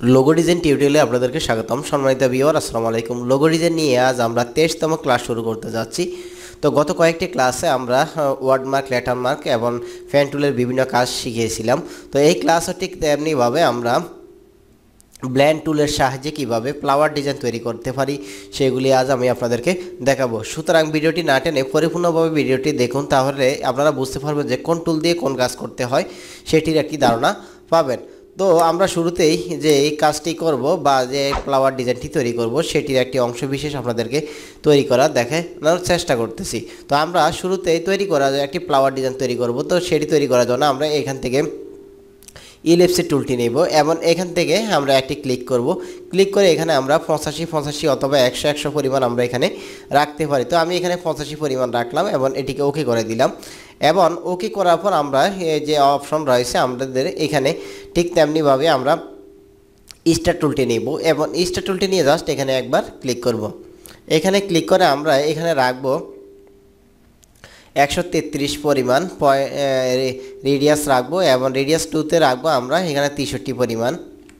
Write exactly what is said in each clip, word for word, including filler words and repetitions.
Logo design টিউটোরিয়ালে আপনাদেরকে স্বাগতম। সম্মানিত ভিউয়ার, আসসালামু আলাইকুম। লোগো ডিজাইন নিয়ে আজ আমরা তেইশতম ক্লাস শুরু করতে যাচ্ছি। তো গত কয়েকটি ক্লাসে আমরা ওয়ার্ডমার্ক, লেটারমার্ক এবং ফ্যান টুলের বিভিন্ন কাজ শিখিয়েছিলাম। তো এই ক্লাসও ঠিক তেমনিভাবে আমরা ব্লেন্ড টুলের সাহায্যে কিভাবে ফ্লাওয়ার ডিজাইন তৈরি করতে পারি সেগুলি আজ আমি আপনাদেরকে দেখাবো। সুতরাং ভিডিওটি না টেনে পরিপূর্ণভাবে ভিডিওটি দেখুন, তাহলে আপনারা বুঝতে পারবেন যে কোন টুল দিয়ে কোন কাজ করতে হয় সেটির একটি ধারণা পাবেন। তো আমরা শুরুতেই যে এই কাজটি করব বা যে ফ্লাওয়ার ডিজাইনটি তৈরি করব সেটির একটি অংশ বিশেষ আপনাদেরকে তৈরি করা দেখানোর চেষ্টা করতেছি। তো আমরা শুরুতেই তৈরি করা একটি ফ্লাওয়ার ডিজাইন তৈরি করব। তো সেটি তৈরি করার জন্য আমরা এখান থেকে ইলিপসের টুলটি নেব এবং এখান থেকে আমরা একটি ক্লিক করব। ক্লিক করে এখানে আমরা পঁচাশি পঁচাশি অথবা একশো একশো পরিমাণ আমরা এখানে রাখতে পারি। তো আমি এখানে পঁচাশি পরিমাণ রাখলাম এবং এটিকে ওকে করে দিলাম। এবং ওকে করার পর আমরা যে অপশন রয়েছে আমাদের এখানে ঠিক তেমনিভাবে আমরা স্টার টুলটি নেব এবং স্টার টুলটি নিয়ে জাস্ট এখানে একবার ক্লিক করব। এখানে ক্লিক করে আমরা এখানে রাখবো একশো তেত্রিশ পরিমাণ রেডিয়াস রাখবো এবং রেডিয়াস টুতে রাখবো আমরা এখানে তেষট্টি পরিমাণ।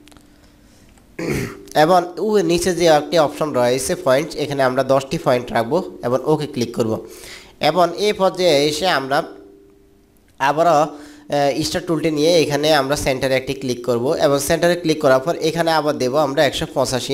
এবং ও নিচে যে একটি অপশন রয়েছে পয়েন্ট, এখানে আমরা দশটি পয়েন্ট রাখবো এবং ওকে ক্লিক করব। এবং এই পর্যায়ে এসে আমরা আবারও স্টার টুলটি নিয়ে এখানে আমরা সেন্টারে একটি ক্লিক করব এবং সেন্টারে ক্লিক করার পর এখানে আবার দেব আমরা একশো পঁচাশি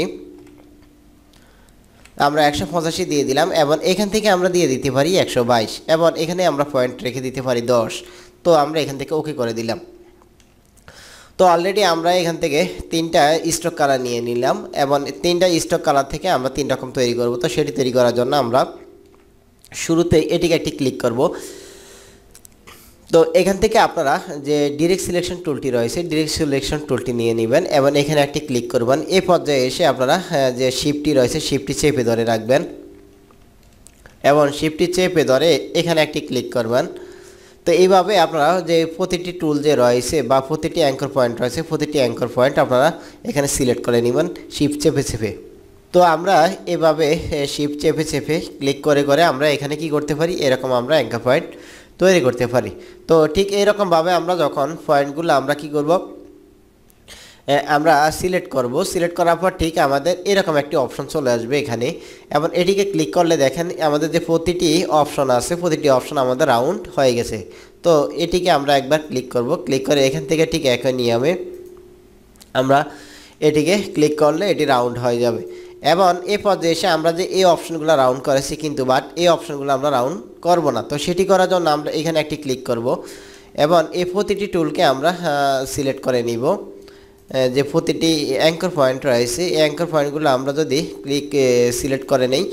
আমরা একশো পঁচাশি দিয়ে দিলাম এবং এখান থেকে আমরা দিয়ে দিতে পারি একশো বাইশ এবং এখানে আমরা পয়েন্ট রেখে দিতে পারি দশ। তো আমরা এখান থেকে ওকে করে দিলাম। তো অলরেডি আমরা এখান থেকে তিনটা স্টক কালার নিয়ে নিলাম এবং তিনটা স্টক কালার থেকে আমরা তিন রকম তৈরি করব। তো সেটি তৈরি করার জন্য আমরা শুরুতে এটিকে একটি ক্লিক করব। তো এখান থেকে আপনারা যে ডিরেক্ট সিলেকশন টুলটি রয়েছে ডিরেক্ট সিলেকশন টুলটি নিয়ে নেবেন এবং এখানে একটি ক্লিক করবেন। এই পর্যায়ে এসে আপনারা যে শিফটটি রয়েছে শিফটটি চেপে ধরে রাখবেন এবং শিফটটি চেপে ধরে এখানে একটি ক্লিক করবেন। তো এইভাবে আপনারা যে প্রতিটি টুল যে রয়েছে বা প্রতিটি অ্যাঙ্কর পয়েন্ট রয়েছে প্রতিটি অ্যাঙ্কর পয়েন্ট আপনারা এখানে সিলেক্ট করে নেবেন শিফট চেপে চেপে। তো আমরা এভাবে শিফট চেপে চেপে ক্লিক করে করে আমরা এখানে কি করতে পারি, এরকম আমরা অ্যাঙ্কর পয়েন্ট তৈরি করতে পারি। তো ঠিক এইরকমভাবে আমরা যখন পয়েন্টগুলো আমরা কি করব, আমরা সিলেক্ট করব। সিলেক্ট করার পর ঠিক আমাদের এরকম একটি অপশন চলে আসবে এখানে এবং এটিকে ক্লিক করলে দেখেন আমাদের যে প্রতিটি অপশন আছে প্রতিটি অপশন আমাদের রাউন্ড হয়ে গেছে। তো এটিকে আমরা একবার ক্লিক করব। ক্লিক করে এখান থেকে ঠিক একই নিয়মে আমরা এটিকে ক্লিক করলে এটি রাউন্ড হয়ে যাবে। এবং এই পর্যায়ে এসে আমরা যে এই অপশনগুলো রাউন্ড করেছি কিন্তু বাট এই অপশনগুলো আমরা রাউন্ড করব না। তো সেটি করার জন্য আমরা এখানে একটি ক্লিক করব এবং এই প্রতিটি টুলকে আমরা সিলেক্ট করে নিব। যে প্রতিটি অ্যাঙ্কর পয়েন্ট রয়েছে এই অ্যাঙ্কর পয়েন্টগুলো আমরা যদি ক্লিক সিলেক্ট করে নেই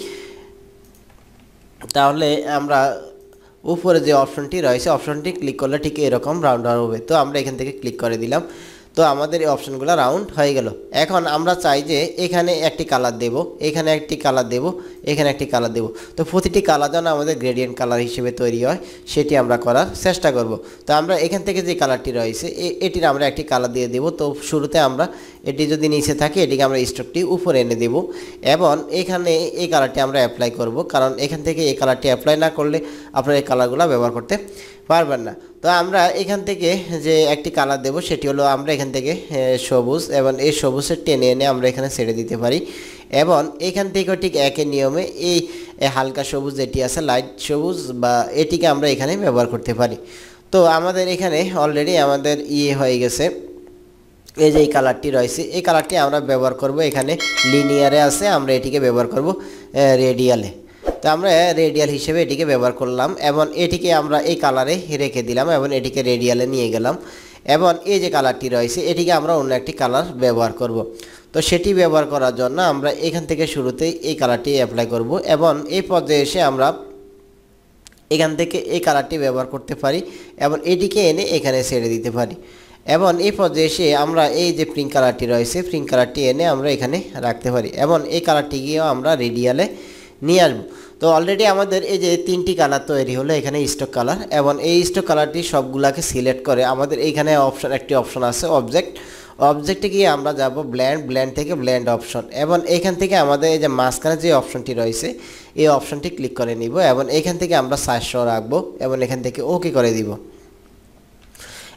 তাহলে আমরা উপরে যে অপশনটি রয়েছে অপশনটি ক্লিক করলে ঠিক এরকম রাউন্ড হবে। তো আমরা এখান থেকে ক্লিক করে দিলাম। তো আমাদের এই অপশনগুলো রাউন্ড হয়ে গেল। এখন আমরা চাই যে এখানে একটি কালার দেব, এখানে একটি কালার দেব, এখানে একটি কালার দেব। তো প্রতিটি কালার যেন আমাদের গ্রেডিয়েন্ট কালার হিসেবে তৈরি হয় সেটি আমরা করার চেষ্টা করব। তো আমরা এখান থেকে যে কালারটি রয়েছে এটির আমরা একটি কালার দিয়ে দেব। তো শুরুতে আমরা এটি যদি নিচে থাকে এটিকে আমরা স্ট্রোকটি উপরে এনে দেব এবং এখানে এই কালারটি আমরা অ্যাপ্লাই করব, কারণ এখান থেকে এই কালারটি অ্যাপ্লাই না করলে আপনারা এই কালারগুলো ব্যবহার করতে পারবেন না। তো আমরা এখান থেকে যে একটি কালার দেব সেটি হলো আমরা এখান থেকে সবুজ এবং এই সবুজের টেনে এনে আমরা এখানে ছেড়ে দিতে পারি এবং এখান থেকেও ঠিক একই নিয়মে এই হালকা সবুজ যেটি আছে লাইট সবুজ বা এটিকে আমরা এখানে ব্যবহার করতে পারি। তো আমাদের এখানে অলরেডি আমাদের ইয়ে হয়ে গেছে। এই যে এই কালারটি রয়েছে এই কালারটি আমরা ব্যবহার করব এখানে লিনিয়ারে আছে, আমরা এটিকে ব্যবহার করব রেডিয়ালে। তো আমরা রেডিয়াল হিসেবে এটিকে ব্যবহার করলাম এবং এটিকে আমরা এই কালারে রেখে দিলাম এবং এটিকে রেডিয়ালে নিয়ে গেলাম এবং এই যে কালারটি রয়েছে এটিকে আমরা অন্য একটি কালার ব্যবহার করব। তো সেটি ব্যবহার করার জন্য আমরা এখান থেকে শুরুতেই এই কালারটি অ্যাপ্লাই করব এবং এই পর্যায়ে এসে আমরা এখান থেকে এই কালারটি ব্যবহার করতে পারি এবং এটিকে এনে এখানে ছেড়ে দিতে পারি এবং এই পর্যায়ে এসে আমরা এই যে পিঙ্ক কালারটি রয়েছে পিঙ্ক কালারটি এনে আমরা এখানে রাখতে পারি এবং এই কালারটিকেও আমরা রেডিয়ালে নিয়ে আসবো। তো অলরেডি আমাদের এই যে তিনটি কালার তৈরি হলো এখানে স্টক কালার এবং এই স্টক কালারটি সবগুলাকে সিলেক্ট করে আমাদের এইখানে অপশন একটি অপশন আছে অবজেক্ট। অবজেক্টে গিয়ে আমরা যাব ব্ল্যান্ড, ব্ল্যান্ড থেকে ব্ল্যান্ড অপশন এবং এখান থেকে আমাদের এই যে মাঝখানে যে অপশনটি রয়েছে এই অপশনটি ক্লিক করে নিব এবং এখান থেকে আমরা চারশো রাখবো এবং এখান থেকে ওকে করে দিব।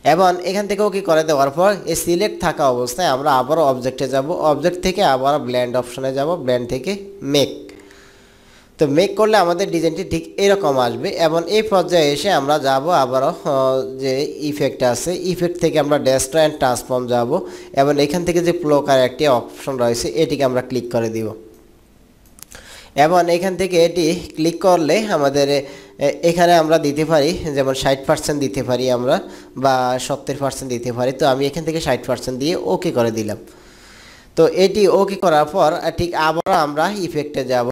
এবং এখান থেকে ওকে করে দেওয়ার পর এই সিলেক্ট থাকা অবস্থায় আমরা আবারও অবজেক্টে যাব, অবজেক্ট থেকে আবার ব্লেন্ড অপশনে যাব, ব্লেন্ড থেকে মেক। তো মেক করলে আমাদের ডিজাইনটি ঠিক এরকম আসবে। এবং এই পর্যায়ে এসে আমরা যাব আবারও যে ইফেক্ট আছে, ইফেক্ট থেকে আমরা ডেস্ট্রয় অ্যান্ড ট্রান্সফর্ম যাব এবং এখান থেকে যে প্লকার একটি অপশন রয়েছে এটিকে আমরা ক্লিক করে দিব। এবং এখান থেকে এটি ক্লিক করলে আমাদের এখানে আমরা দিতে পারি যেমন ষাট পার্সেন্ট দিতে পারি আমরা, বা সত্তর পার্সেন্ট দিতে পারি। তো আমি এখান থেকে ষাট পার্সেন্ট দিয়ে ওকে করে দিলাম। তো এটি ওকে করার পর ঠিক আবার আমরা ইফেক্টে যাব।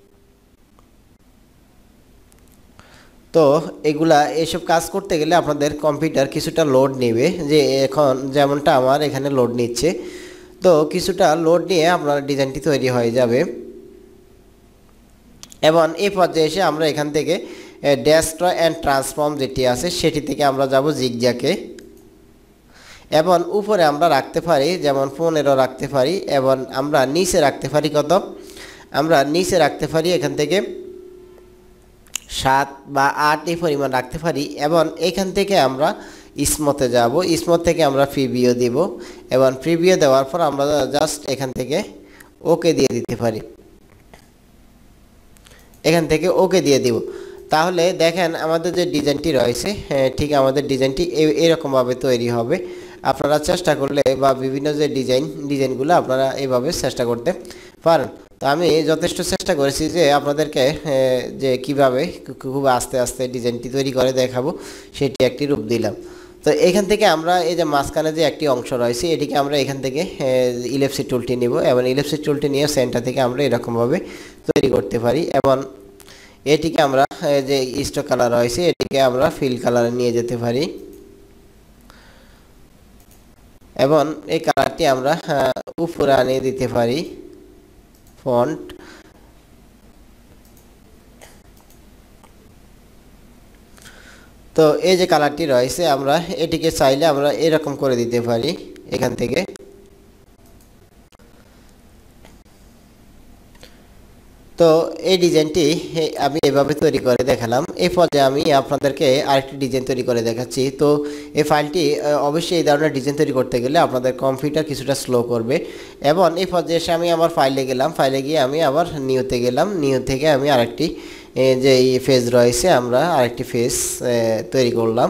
তো এগুলা এসব কাজ করতে গেলে আপনাদের কম্পিউটার কিছুটা লোড নেবে, যে এখন যেমনটা আমার এখানে লোড নিচ্ছে। তো কিছুটা লোড নিয়ে আপনার ডিজাইনটি তৈরি হয়ে যাবে। এবং এই পর্যায়ে এসে আমরা এখান থেকে ডেস্ট্রয় অ্যান্ড ট্রান্সফর্ম যেটি আছে সেটি থেকে আমরা যাব জিগজ্যাগে। এবং উপরে আমরা রাখতে পারি যেমন পনেরো রাখতে পারি, এবং আমরা নিচে রাখতে পারি কত, আমরা নিচে রাখতে পারি এখান থেকে সাত বা আট এই পরিমাণ রাখতে পারি। এবং এখান থেকে আমরা স্মুথে যাব, স্মুথ থেকে আমরা প্রিভিউ দিব, এবং প্রিভিউ দেওয়ার পর আমরা জাস্ট এখান থেকে ওকে দিয়ে দিতে পারি, এখান থেকে ওকে দিয়ে দিব। তাহলে দেখেন আমাদের যে ডিজাইনটি রয়েছে ঠিক আমাদের ডিজাইনটি এরকমভাবে তৈরি হবে। আপনারা চেষ্টা করলে বা বিভিন্ন যে ডিজাইন ডিজাইনগুলো আপনারা এইভাবে চেষ্টা করতে পারেন। তো আমি যথেষ্ট চেষ্টা করেছি যে আপনাদেরকে যে কিভাবে খুব আস্তে আস্তে ডিজাইনটি তৈরি করে দেখাবো সেটি একটি রূপ দিলাম। তো এখান থেকে আমরা এই যে মাঝখানে যে একটি অংশ রয়েছে এটিকে আমরা এখান থেকে ইলিপসিস টুলটি নিব, এবং ইলিপসিস টুলটি নিয়ে সেন্টার থেকে আমরা এরকমভাবে তৈরি করতে পারি। এবং এটিকে আমরা যে স্টক কালার রয়েছে এটিকে আমরা ফিল কালারে নিয়ে যেতে পারি, এবং এই কালারটি আমরা উপরে আনিয়ে দিতে পারি ফন্ট। তো এই যে কালারটি রয়েছে আমরা এটিকে চাইলে আমরা এরকম করে দিতে পারি এখান থেকে। তো এই ডিজাইনটি আমি এভাবে তৈরি করে দেখালাম। এই পর্যায়ে আমি আপনাদেরকে আরেকটি ডিজাইন তৈরি করে দেখাচ্ছি। তো এই ফাইলটি অবশ্যই এই ধরনের ডিজাইন তৈরি করতে গেলে আপনাদের কম্পিউটার কিছুটা স্লো করবে। এবং এই পর্যায়ে এসে আমি আমার ফাইলে গেলাম, ফাইলে গিয়ে আমি আবার নিউতে গেলাম, নিউ থেকে আমি আরেকটি যে ফেজ রয়েছে আমরা আরেকটি ফেজ তৈরি করলাম।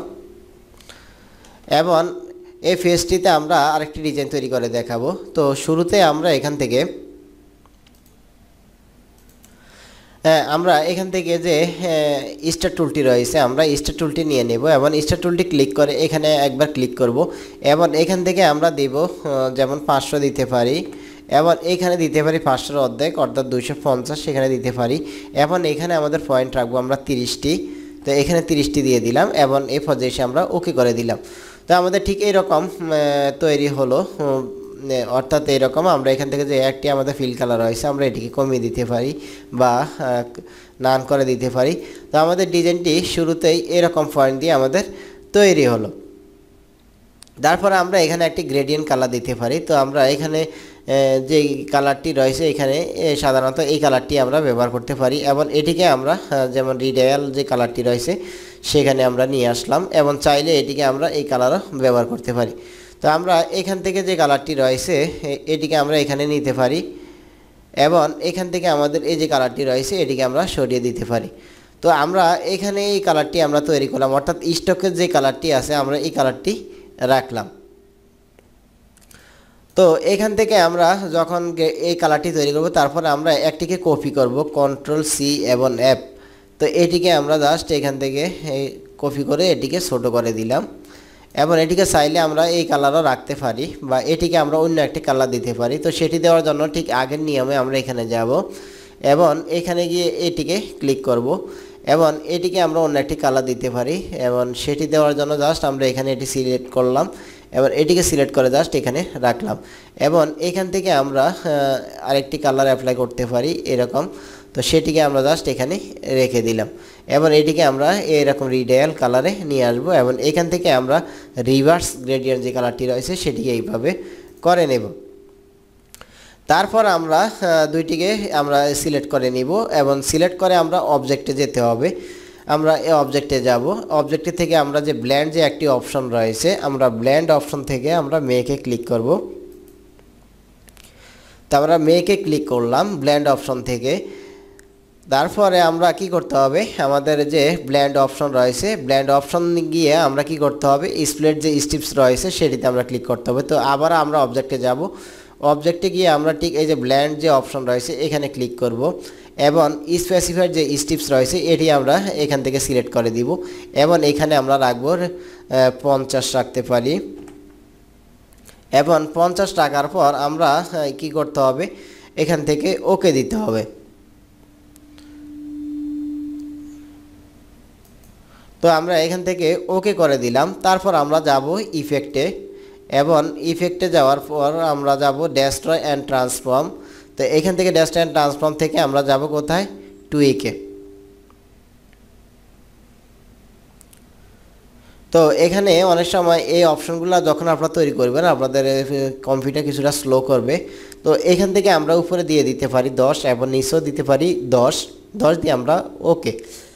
এবং এই ফেজটিতে আমরা আরেকটি ডিজাইন তৈরি করে দেখাবো। তো শুরুতে আমরা এখান থেকে হ্যাঁ আমরা এখান থেকে যে স্টার টুলটি রয়েছে আমরা স্টার টুলটি নিয়ে নেব, এবং স্টার টুলটি ক্লিক করে এখানে একবার ক্লিক করব, এবং এখান থেকে আমরা দেব যেমন পাঁচশো দিতে পারি, এবং এখানে দিতে পারি পাঁচশোর অর্ধেক অর্থাৎ দুইশো পঞ্চাশ সেখানে দিতে পারি। এবং এখানে আমাদের পয়েন্ট রাখবো আমরা তিরিশটি, তো এখানে তিরিশটি দিয়ে দিলাম, এবং এই পর্যায়ে এসে আমরা ওকে করে দিলাম। তো আমাদের ঠিক এইরকম তৈরি হলো, অর্থাৎ এইরকম আমরা এখান থেকে যে একটি আমাদের ফিল কালার রয়েছে আমরা এটিকে কমিয়ে দিতে পারি বা নান করে দিতে পারি। তো আমাদের ডিজাইনটি শুরুতেই এরকম পয়েন্ট দিয়ে আমাদের তৈরি হলো। তারপরে আমরা এখানে একটি গ্রেডিয়েন্ট কালার দিতে পারি। তো আমরা এখানে যে কালারটি রয়েছে এখানে সাধারণত এই কালারটি আমরা ব্যবহার করতে পারি, এবং এটিকে আমরা যেমন রিডায়াল যে কালারটি রয়েছে সেখানে আমরা নিয়ে আসলাম, এবং চাইলে এটিকে আমরা এই কালারও ব্যবহার করতে পারি। তো আমরা এখান থেকে যে কালারটি রয়েছে এটিকে আমরা এখানে নিতে পারি, এবং এখান থেকে আমাদের এই যে কালারটি রয়েছে এটিকে আমরা সরিয়ে দিতে পারি। তো আমরা এখানে এই কালারটি আমরা তৈরি করলাম, অর্থাৎ স্টকের যে কালারটি আছে আমরা এই কালারটি রাখলাম। তো এখান থেকে আমরা যখন এই কালারটি তৈরি করব তারপরে আমরা একটিকে কপি করব কন্ট্রোল সি এবং এফ। তো এটিকে আমরা জাস্ট এখান থেকে কপি করে এটিকে ছোট করে দিলাম, এবং এটিকে চাইলে আমরা এই কালারও রাখতে পারি বা এটিকে আমরা অন্য একটি কালার দিতে পারি। তো সেটি দেওয়ার জন্য ঠিক আগের নিয়মে আমরা এখানে যাব, এবং এখানে গিয়ে এটিকে ক্লিক করব, এবং এটিকে আমরা অন্য একটি কালার দিতে পারি, এবং সেটি দেওয়ার জন্য জাস্ট আমরা এখানে এটি সিলেক্ট করলাম, এবং এটিকে সিলেক্ট করে জাস্ট এখানে রাখলাম, এবং এখান থেকে আমরা আরেকটি কালার অ্যাপ্লাই করতে পারি এরকম। তো সেটিকে আমরা জাস্ট এখানে রেখে দিলাম, এবং এটিকে আমরা এরকম রিডায়াল কালারে নিয়ে আসব, এবং এখান থেকে আমরা রিভার্স গ্রেডিয়েন্ট যে কালারটি রয়েছে সেটিকে এইভাবে করে নেব। তারপর আমরা দুইটিকে আমরা সিলেক্ট করে নিব, এবং সিলেক্ট করে আমরা অবজেক্টে যেতে হবে। আমরা এই অবজেক্টে যাব, অবজেক্টে থেকে আমরা যে ব্লেন্ড যে একটি অপশন রয়েছে আমরা ব্লেন্ড অপশন থেকে আমরা মেকে ক্লিক করব। তো আমরা মেকে ক্লিক করলাম ব্লেন্ড অপশন থেকে। তারপরে আমরা কি করতে হবে, আমাদের যে ব্লেন্ড অপশন রয়েছে ব্লেন্ড অপশন গিয়ে আমরা কি করতে হবে, স্প্লিট যে স্ট্রিপস রয়েছে সেটিতে আমরা ক্লিক করতে হবে। তো আবার আমরা অবজেক্টে যাব, অবজেক্টে গিয়ে আমরা ঠিক এই যে ব্লেন্ড যে অপশন রয়েছে এখানে ক্লিক করব এবং স্পেসিফাইড যে স্ট্রিপস রয়েছে এটি আমরা এখান থেকে সিলেক্ট করে দিব এবং এখানে আমরা রাখব পঞ্চাশ রাখতে পারি এবং পঞ্চাশ টাকার পর আমরা কি করতে হবে, এখান থেকে ওকে দিতে হবে। তো আমরা এখান থেকে ওকে করে দিলাম। তারপর আমরা যাব ইফেক্টে এবং ইফেক্টে যাওয়ার পর আমরা যাব ডেস্ট্রয় অ্যান্ড ট্রান্সফর্ম। তো এখান থেকে ডেস্ট্রয় অ্যান্ড ট্রান্সফর্ম থেকে আমরা যাব কোথায়, টুইকে। তো এখানে অনেক সময় এই অপশনগুলো যখন আপনারা তৈরি করবেন আপনাদের কম্পিউটার কিছুটা স্লো করবে। তো এখান থেকে আমরা উপরে দিয়ে দিতে পারি দশ এবং নিচেও দিতে পারি দশ, দশ দিয়ে আমরা ওকে।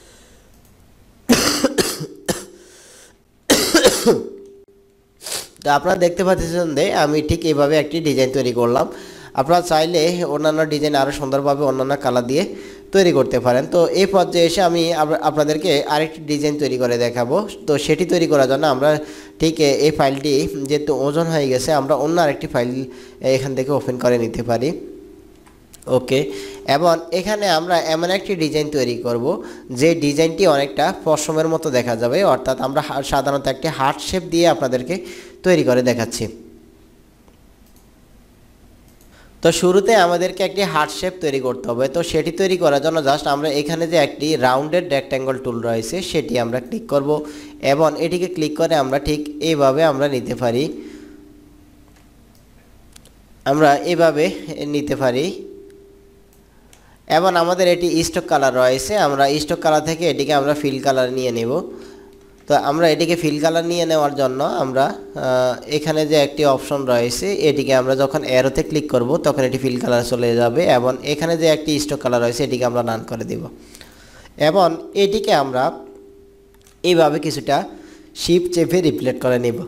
তো আপনারা দেখতে পাচ্ছেন যে আমি ঠিক এইভাবে একটি ডিজাইন তৈরি করলাম। আপনারা চাইলে অন্যান্য ডিজাইন আরও সুন্দরভাবে অন্যান্য কালার দিয়ে তৈরি করতে পারেন। তো এই পর্যায়ে এসে আমি আপনাদেরকে আরেকটি ডিজাইন তৈরি করে দেখাবো। তো সেটি তৈরি করার জন্য আমরা ঠিক এই ফাইলটি যেহেতু ওজন হয়ে গেছে আমরা অন্য আরেকটি ফাইল এখান থেকে ওপেন করে নিতে পারি। ওকে, এবং এখানে আমরা এমন একটি ডিজাইন তৈরি করব যে ডিজাইনটি অনেকটা পশমের মতো দেখা যাবে, অর্থাৎ আমরা সাধারণত একটি হার্ট শেপ দিয়ে আপনাদেরকে তৈরি করে দেখাচ্ছি। তো শুরুতে আমাদেরকে একটি হার্ট শেপ তৈরি করতে হবে। তো সেটি তৈরি করার জন্য জাস্ট আমরা এখানে যে একটি রাউন্ডেড রেক্ট্যাঙ্গল টুল রয়েছে সেটি আমরা ক্লিক করব এবং এটিকে ক্লিক করে আমরা ঠিক এইভাবে আমরা নিতে পারি, আমরা এইভাবে নিতে পারি এবং আমাদের এটি স্টক কালার রয়েছে, আমরা স্টক কালার থেকে এটিকে আমরা ফিল কালার নিয়ে নেব। তো আমরা এটিকে ফিল কালার নিয়ে নেওয়ার জন্য আমরা এখানে যে একটি অপশন রয়েছে এটিকে আমরা যখন অ্যারোতে ক্লিক করব তখন এটি ফিল কালার চলে যাবে এবং এখানে যে একটি স্টক কালার রয়েছে এটিকে আমরা নান করে দেব এবং এটিকে আমরা এইভাবে কিছুটা শিপ চেপে রিপ্লেট করে নেব।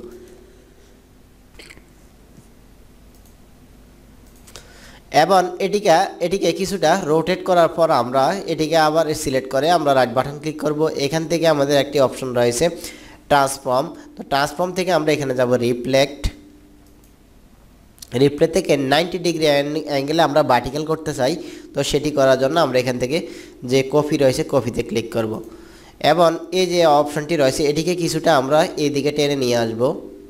এবং এটিকে এটিকে কিছুটা রোটেট করার পর আমরা এটিকে আবার সিলেক্ট করে আমরা রাইট বাটন ক্লিক করব। এখান থেকে আমাদের একটি অপশন রয়েছে ট্রান্সফর্ম। তো ট্রান্সফর্ম থেকে আমরা এখানে যাব রিফ্লেক্ট, রিপ্লে থেকে নাইনটি ডিগ্রি অ্যাঙ্গেলে আমরা ভার্টিক্যাল করতে চাই। তো সেটি করার জন্য আমরা এখান থেকে যে কপি রয়েছে কপিতে ক্লিক করব এবং এই যে অপশনটি রয়েছে এটিকে কিছুটা আমরা এই দিকে টেনে নিয়ে আসব।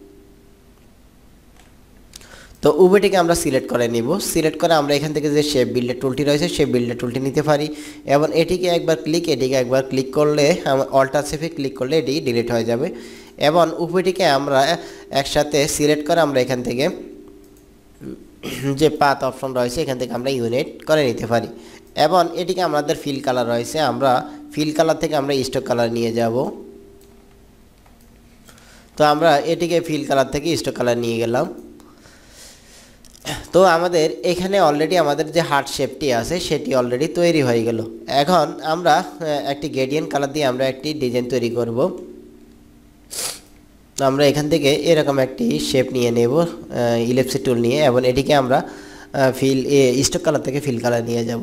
তো উভয়টিকে আমরা সিলেক্ট করে নিব, সিলেক্ট করে আমরা এখান থেকে যে শেপ বিল্ডার টুলটি রয়েছে সেই বিল্ডার টুলটি নিতে পারি এবং এটিকে একবার ক্লিক এটিকে একবার ক্লিক করলে অল্টার শেপে ক্লিক করলে এটি ডিলিট হয়ে যাবে এবং উভয়টিকে আমরা একসাথে সিলেক্ট করে আমরা এখান থেকে যে পাথ অপশন রয়েছে এখান থেকে আমরা ইউনিট করে নিতে পারি এবং এটিকে আমাদের ফিল কালার রয়েছে, আমরা ফিল কালার থেকে আমরা স্টক কালার নিয়ে যাব। তো আমরা এটিকে ফিল কালার থেকে স্টক কালার নিয়ে গেলাম। তো আমাদের এখানে অলরেডি আমাদের যে হার্ট শেপটি আছে সেটি অলরেডি তৈরি হয়ে গেল। এখন আমরা একটি গ্রেডিয়েন্ট কালার দিয়ে আমরা একটি ডিজাইন তৈরি করব। আমরা এখান থেকে এরকম একটি শেপ নিয়ে নেব ইলিপস টুল নিয়ে এবং এটিকে আমরা ফিল স্টক কালার থেকে ফিল কালার নিয়ে যাব।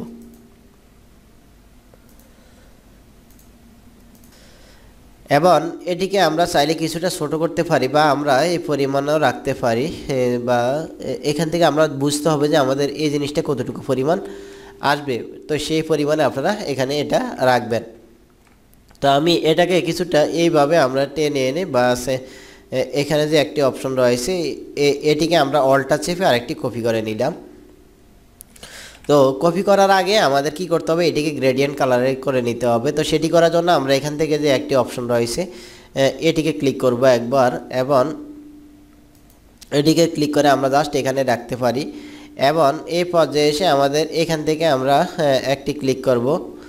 এবং এটিকে আমরা চাইলে কিছুটা ছোট করতে পারি বা আমরা এই পরিমাণও রাখতে পারি বা এখান থেকে আমরা বুঝতে হবে যে আমাদের এই জিনিসটা কতটুকু পরিমাণ আসবে, তো সেই পরিমাণে আপনারা এখানে এটা রাখবেন। তো আমি এটাকে কিছুটা এইভাবে আমরা টেনে এনে বা এখানে যে একটি অপশন রয়েছে এটিকে আমরা অল্টার চেপে আরেকটি কপি করে নিলাম। তো কপি করার আগে আমাদের কি করতে হবে, এটিকে গ্রেডিয়েন্ট কালারে করে নিতে হবে। তো সেটি করার জন্য আমরা এখান থেকে যে একটি অপশন রয়েছে এটিকে ক্লিক করব একবার এবং এটিকে ক্লিক করে আমরা জাস্ট এখানে রাখতে পারি এবং এই পর্যায়ে এসে আমাদের এখান থেকে আমরা একটি ক্লিক করব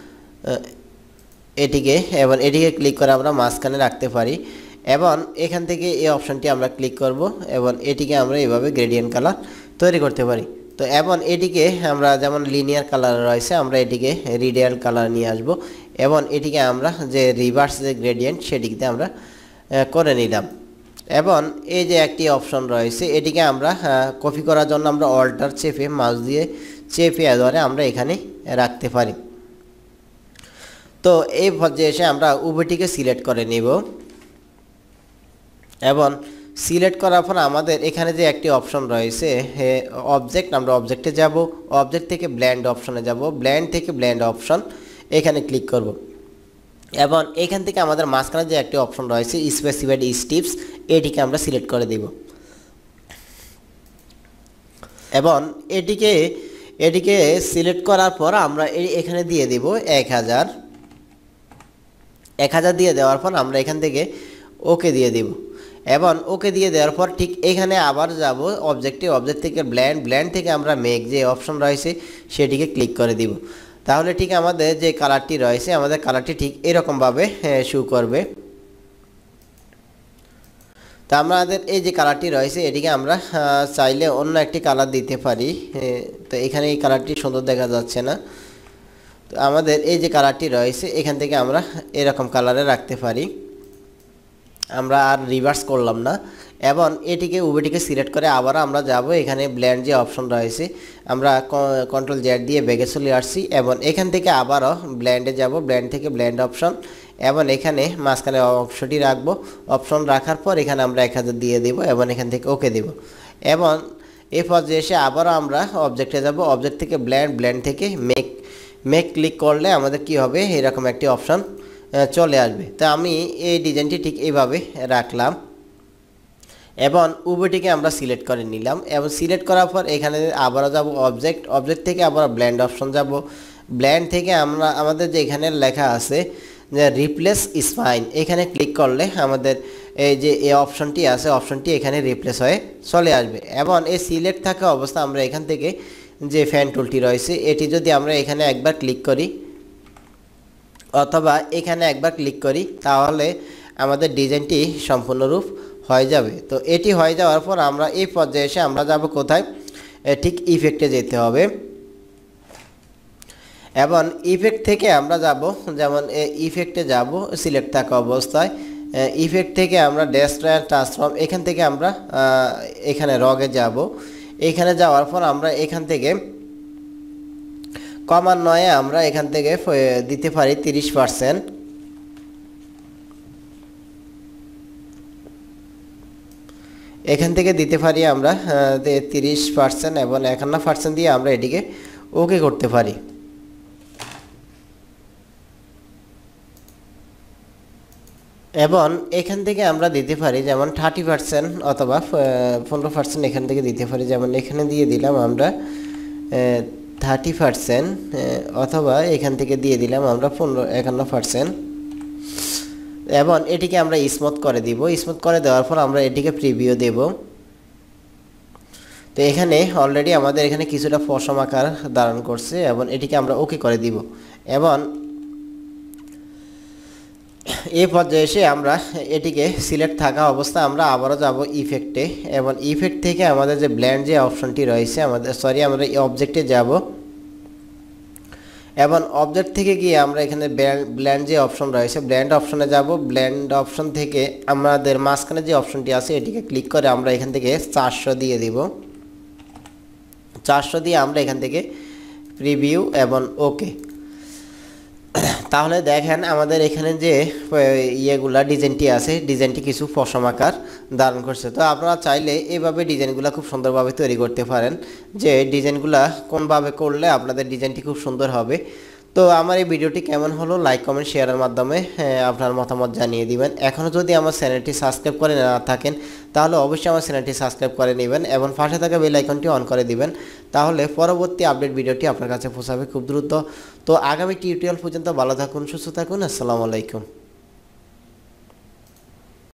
এটিকে এবং এটিকে ক্লিক করে আমরা মাঝখানে রাখতে পারি এবং এখান থেকে এই অপশনটি আমরা ক্লিক করব এবং এটিকে আমরা এইভাবে গ্রেডিয়েন্ট কালার তৈরি করতে পারি। তো এবং এটিকে আমরা যেমন লিনিয়ার কালার রয়েছে আমরা এটিকে রেডিয়াল কালার নিয়ে আসব এবং এটিকে আমরা যে রিভার্স যে গ্রেডিয়েন্ট সেটিকে আমরা করে নিলাম। এবং এই যে একটি অপশন রয়েছে এটিকে আমরা কপি করার জন্য আমরা অল্টার চেপে মাউস দিয়ে চেপে ধরে আমরা এখানে রাখতে পারি। তো এই পর্যায়ে এসে আমরা উভয়টিকে সিলেক্ট করে নিব এবং সিলেক্ট করার পর আমাদের এখানে যে একটি অপশন রয়েছে অবজেক্ট, আমরা অবজেক্টে যাব, অবজেক্ট থেকে ব্লেন্ড অপশনে যাব, ব্লেন্ড থেকে ব্লেন্ড অপশন এখানে ক্লিক করব এবং এখান থেকে আমাদের মাঝখানে যে একটি অপশন রয়েছে স্পেসিফাইড স্টেপস এটিকে আমরা সিলেক্ট করে দেব এবং এটিকে এটিকে সিলেক্ট করার পর আমরা এখানে দিয়ে দেব এক হাজার এক হাজার দিয়ে দেওয়ার পর আমরা এখান থেকে ওকে দিয়ে দেব এবং ওকে দিয়ে দেওয়ার পর ঠিক এখানে আবার যাব অবজেক্টে, অবজেক্ট থেকে ব্ল্যান্ড, ব্ল্যান্ড থেকে আমরা মেক যে অপশন রয়েছে সেটিকে ক্লিক করে দিব। তাহলে ঠিক আমাদের যে কালারটি রয়েছে আমাদের কালারটি ঠিক এরকমভাবে শো করবে। তো আমাদের এই যে কালারটি রয়েছে এটিকে আমরা চাইলে অন্য একটি কালার দিতে পারি। তো এখানে এই কালারটি সুন্দর দেখা যাচ্ছে না, তো আমাদের এই যে কালারটি রয়েছে এখান থেকে আমরা এরকম কালারে রাখতে পারি। আমরা আর রিভার্স করলাম না এবং এটিকে উভয়টিকে সিলেক্ট করে আবার আমরা যাব এখানে ব্লেন্ড যে অপশন রয়েছে আমরা কন্ট্রোল জেড দিয়ে বেগে চলে আসছি এবং এখান থেকে আবারও ব্লেন্ডে যাব, ব্লেন্ড থেকে ব্লেন্ড অপশন এবং এখানে মাঝখানে অপশনটি রাখবো। অপশন রাখার পর এখানে আমরা এক হাজার দিয়ে দেব এবং এখান থেকে ওকে দেব এবং এই পর্যায়ে এসে আবারও আমরা অবজেক্টে যাব, অবজেক্ট থেকে ব্লেন্ড, ব্লেন্ড থেকে মেক, মেক ক্লিক করলে আমাদের কি হবে এরকম একটি অপশন চলে আসবে। তো আমি এই ডিজাইনটি ঠিক এইভাবে রাখলাম এবং উভয়টিকে আমরা সিলেক্ট করে নিলাম এবং সিলেক্ট করার পর এখানে আবারও যাব অবজেক্ট, অবজেক্ট থেকে আবার ব্লেন্ড অপশন যাব, ব্লেন্ড থেকে আমরা আমাদের যে এখানে লেখা আছে যে রিপ্লেস স্পাইন এখানে ক্লিক করলে আমাদের এই যে এই অপশনটি আছে অপশনটি এখানে রিপ্লেস হয়ে চলে আসবে এবং এই সিলেক্ট থাকা অবস্থা আমরা এখান থেকে যে ফ্যান টুলটি রয়েছে এটি যদি আমরা এখানে একবার ক্লিক করি অথবা এখানে একবার ক্লিক করি তাহলে আমাদের ডিজাইনটি সম্পূর্ণরূপ হয়ে যাবে। তো এটি হয়ে যাওয়ার পর আমরা এই পর্যায়ে এসে আমরা যাব কোথায়, ঠিক ইফেক্টে যেতে হবে এবং ইফেক্ট থেকে আমরা যাব যেমন ইফেক্টে যাব সিলেক্ট থাকা অবস্থায়, ইফেক্ট থেকে আমরা ডেস্ট্রয় ট্রান্সফর্ম এখান থেকে আমরা এখানে রগে যাব, এখানে যাওয়ার পর আমরা এখান থেকে কমান নয়ে আমরা এখান থেকে দিতে পারি তিরিশ পার্সেন্ট এখান থেকে দিতে পারি আমরা তিরিশ পার্সেন্ট এবং একান্ন পার্সেন্ট দিয়ে আমরা এটিকে ওকে করতে পারি এবং এখান থেকে আমরা দিতে পারি যেমন থার্টি পার্সেন্ট অথবা পনেরো পার্সেন্ট এখান থেকে দিতে পারি, যেমন এখানে দিয়ে দিলাম আমরা থার্টি পার্সেন্ট অথবা এখান থেকে দিয়ে দিলাম আমরা পনেরো একান্ন পার্সেন্ট এবং এটিকে আমরা স্মুথ করে দিব। স্মুথ করে দেওয়ার পর আমরা এটিকে প্রিভিউ দেব। তো এখানে অলরেডি আমাদের এখানে কিছুটা পশম আকার ধারণ করছে এবং এটিকে আমরা ওকে করে দিব এবং এই পর্যায়ে এসে আমরা এটিকে সিলেক্ট থাকা অবস্থা আমরা আবারও যাব ইফেক্টে এবং ইফেক্ট থেকে আমাদের যে ব্লেন্ড যে অপশনটি রয়েছে আমাদের সরি আমরা এই অবজেক্টে যাব এবং অবজেক্ট থেকে গিয়ে আমরা এখানে ব্লেন্ড যে অপশন রয়েছে ব্লেন্ড অপশনে যাব, ব্লেন্ড অপশন থেকে আমাদের মাঝখানে যে অপশনটি আছে এটিকে ক্লিক করে আমরা এখান থেকে চারশো দিয়ে দিব, চারশো দিয়ে আমরা এখান থেকে প্রিভিউ এবং ওকে। তাহলে দেখেন আমাদের এখানে যে ইয়েগুলা ডিজাইনটি আছে ডিজাইনটি কিছু পশম আকার ধারণ করছে। তো আপনারা চাইলে এইভাবে ডিজাইনগুলো খুব সুন্দরভাবে তৈরি করতে পারেন, যে ডিজাইনগুলা কোনভাবে করলে আপনাদের ডিজাইনটি খুব সুন্দর হবে। তো আমার এই ভিডিওটি কেমন হলো লাইক কমেন্ট শেয়ারের মাধ্যমে আপনার মতামত জানিয়ে দিবেন। এখনও যদি আমার চ্যানেলটি সাবস্ক্রাইব করে না থাকেন তাহলে অবশ্যই আমার চ্যানেলটি সাবস্ক্রাইব করে নেবেন এবং পাশে থাকা বেল আইকনটি অন করে দিবেন, তাহলে পরবর্তী আপডেট ভিডিওটি আপনার কাছে পৌঁছাবে খুব দ্রুত। তো আগামী টিউটোরিয়াল পর্যন্ত ভালো থাকুন, সুস্থ থাকুন, আসসালামু আলাইকুম।